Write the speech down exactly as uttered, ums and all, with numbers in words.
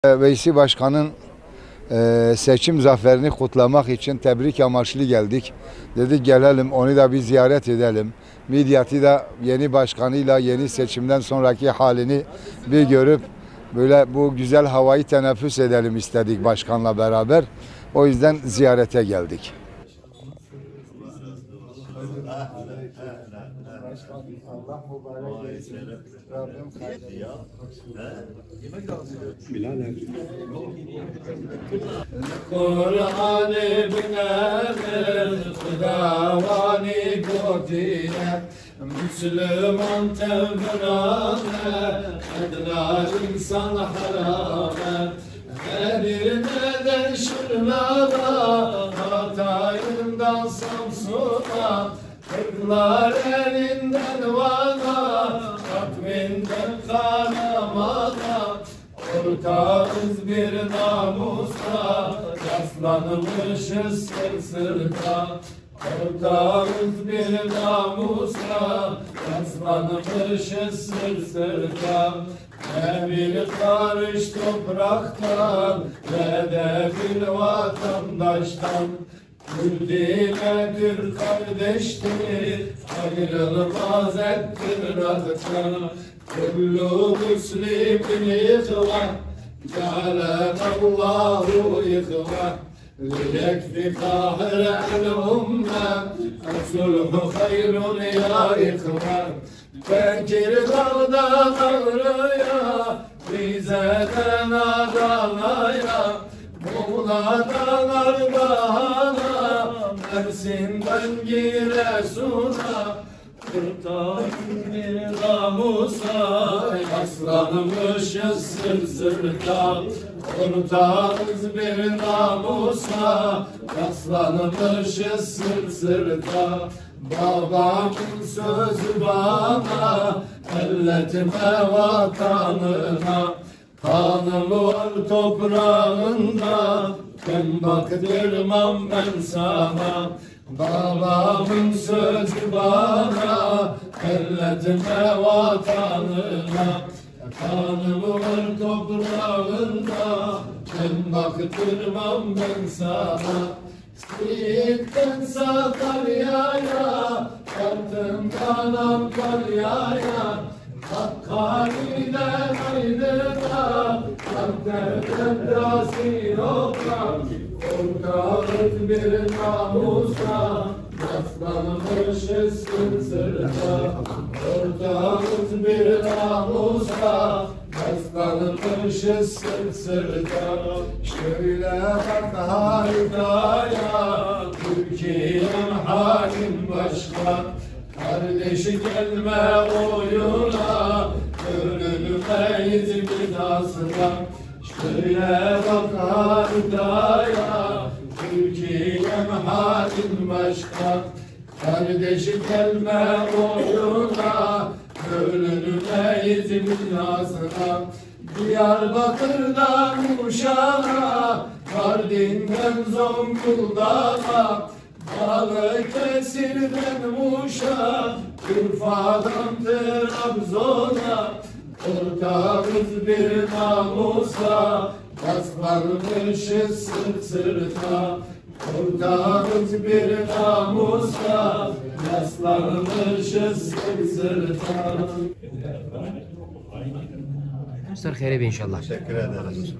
Veysi Başkan'ın e, seçim zaferini kutlamak için tebrik amaçlı geldik. Dedik gelelim onu da bir ziyaret edelim. Midyat'ı da yeni başkanıyla yeni seçimden sonraki halini bir görüp böyle bu güzel havayı teneffüs edelim istedik başkanla beraber. O yüzden ziyarete geldik. Allah mübarek etsin. Rabbim Kur'an-ı binelim, Hudavani godine, Müslüman tevbirane, edna insan harame, her birine de şırnada, Hatay'ından Samsun'a, kırklar elinden vana, takvinden kanamada, ortağız bir namusa, yaslanmışız sırt sırta. Ortağız bir namusa, yaslanmışız sırt sırta. Ne bir karış topraktan, ne de bir vatandaştan. Kürdine Türk kardeştir, ayrılmaz ettir raktan. Kullu müslimin ihvan, cealenallahu ihvan. Liyekfi kahre el-umme, sulhu hayrun ya ihvan. Bekir dağda ağrıya, Rize'den Adana'ya, Muğla'dan Ardahan'a, Mersin'den Giresun'a, Kırklar bir namusa, yaslanmışız sırt sırta. Ortağız bir namusa, yaslanmışız sırt sırta. Babamın sözü bana, elletme vatanına. Kanım var toprağında, ben baktırmam ben sana. Babamın sözü bana, elletme vatanına. Kanım var toprağında, ben baktırmam ben sana. Siirt'ten Sakarya'ya, Kartım'dan Antalya'ya, Hakkari'den Aydın'a, Antep'ten Sinop'a, ortağız bir namusa, yaslanmışız sırt sırta. Ortağız bir namusa, yaslanmışız sırt sırta. Şöyle bak haritaya, Türkiye'm hakim başka. Kardeşi gelme oyuna, gönlüme İzmir asla. Şöyle bak haritaya, Türkiye'm hakim başka. Kardeşi gelme oyuna, gönlüme İzmir asla. Diyarbakır'dan Uşak'a, Mardin'den Zonguldak'a, Balıkesir'den Muş'a, Urfa'dan Trabzon'a, ortağız bir namusa, yaslanmışız sırt sırta. Ortağız bir namusa, yaslanmışız sırt sırta. Sır kheri inşallah. Teşekkür ederiz.